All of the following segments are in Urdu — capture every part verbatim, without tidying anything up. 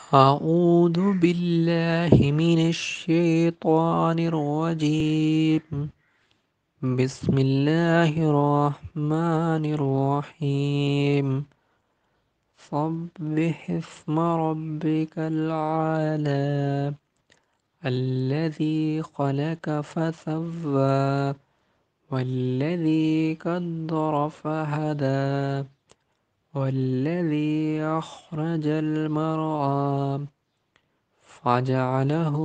أعوذ بالله من الشيطان الرجيم. بسم الله الرحمن الرحيم. سبح اسم ربك الأعلى الذي خلق فسوى والذي قدر فهدى والذي أخرج المرعى فجعله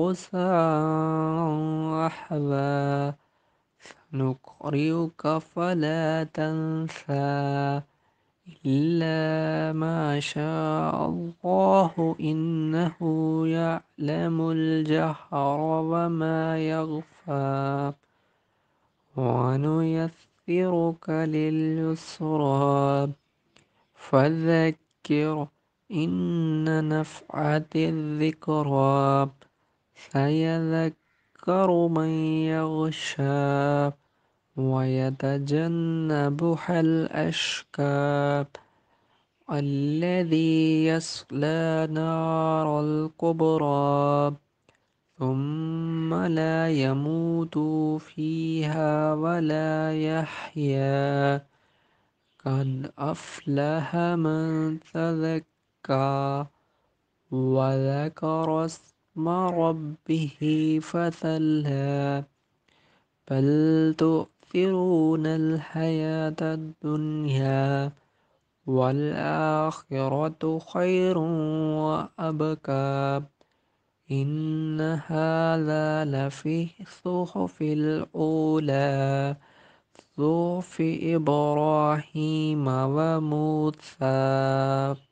غثاء أحوى سنقرئك فلا تنسى إلا ما شاء الله إنه يعلم الجهر وما يخفى ونيسرك لليسرى فذكر إن نفعت الذكرى سيذكر من يغشى ويتجنبها الأشقى الذي يصلى نار الكبرى ثم لا يموت فيها ولا يحيا قد أفلح من تزكى وذكر اسم ربه فصلى بل تؤثرون الحياة الدنيا والآخرة خير وأبقى إن هذا لفي الصحف الأولى صحف إبراهيم وموسى.